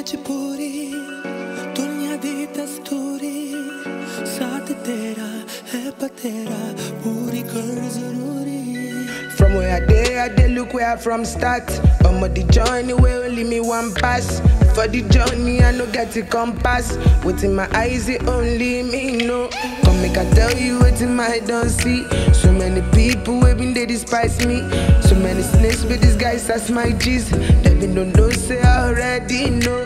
मजबूरी दुनिया दी दस्तूरी साथ तेरा है बतेरा पूरी कर जरूरी. From where I did, look where I from start. I'm on the journey where only me one pass. For the journey I no get a compass. Within my eyes it only me know. Come make I tell you what in my don't see. So many people who been they despise me. So many snakes with these guys that's my G's. They been don't know say I already know.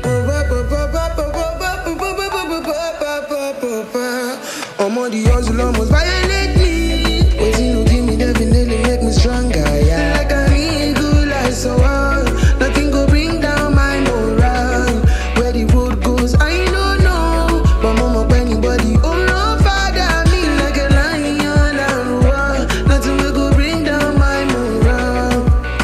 I'm on the hustle almost violate me. Waiting to give me definitely make me stronger, yeah. Like I need good life so hard. Nothing go bring down my morale. Where the road goes, I don't know. But mama, anybody, oh no, father, me like a lion and roar. Nothing will go bring down my morale.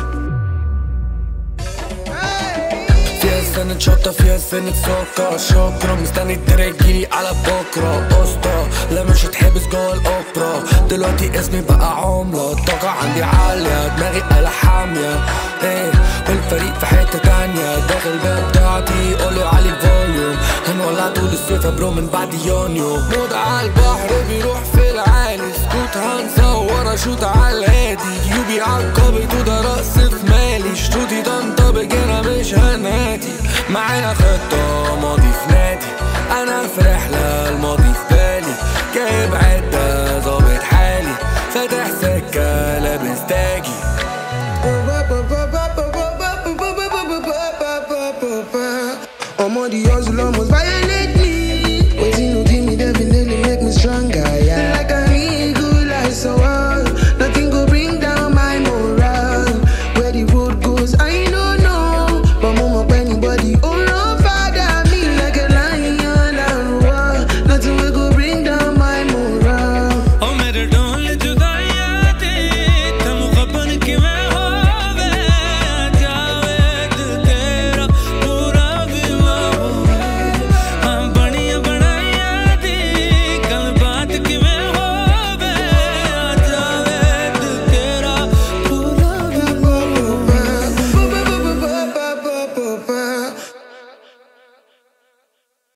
فيها سنة شطة فيها سنة سكر شكرا مستني ترجيلي على بكرة قسطة لا مش هتحبس جوه الأوبرا دلوقتي اسمي بقى عملة الطاقة عندي عالية دماغي آلة حامية ايه والفريق في حتة تانية داخل الباب بتاعتي قولي علي الفوليوم هنولع طول الصيف يا برو من بعد يونيو موت على البحر بيروح في العالي سكوت هنصور اشوت على الهادي يوبي عالقابض وده رأس في مالي شروطي تنطبق انا مش هنادي معانا خطة ماضي في نادي انا في رحلة الماضي